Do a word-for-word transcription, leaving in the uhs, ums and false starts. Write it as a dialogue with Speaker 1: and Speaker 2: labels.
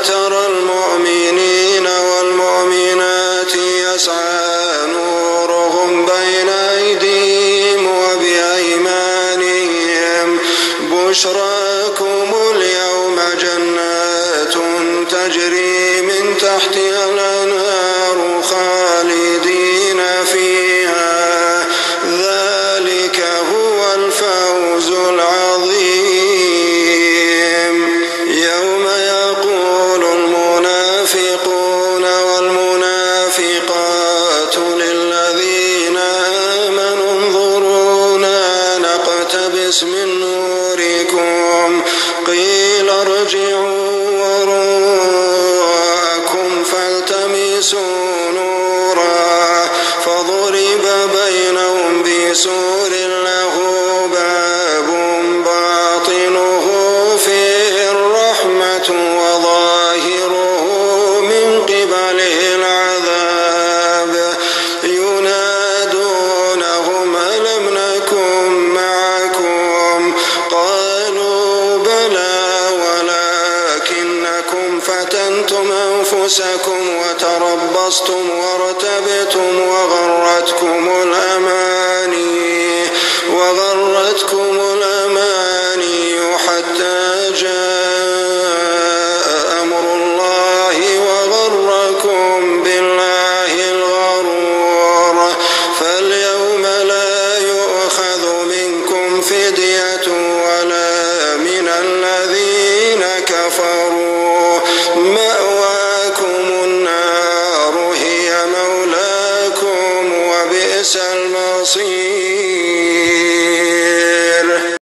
Speaker 1: ترى المؤمنين والمؤمنات يسعى نورهم بين أيديهم وبأيمانهم بشراكم اليوم جنات تجري من تحتها الأنهار خالدين فيها ذلك هو الفوز العظيم. يوم يقول المنافقون والمنافقات للذين آمنوا انظرونا نقتبس من نوركم قيل ارجعوا وراءكم فالتمسوا نورا فضرب بينهم بسور له باب باطنه فيه الرحمة وظاهره من قبله العذاب ينادونهم ألم نكن معكم قالوا بلى ولكنكم فتنتم أنفسكم وتربصتم وارتبتم وغرتكم الأماني وغرتكم الأماني